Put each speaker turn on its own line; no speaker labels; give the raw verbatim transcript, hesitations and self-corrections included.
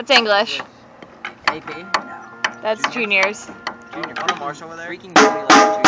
What's English?
A P? No.
That's juniors.
Junior. Junior. Marshall over there? Freaking